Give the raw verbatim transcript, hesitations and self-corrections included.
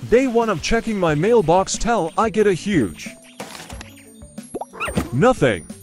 Day one of checking my mailbox till I get a huge nothing.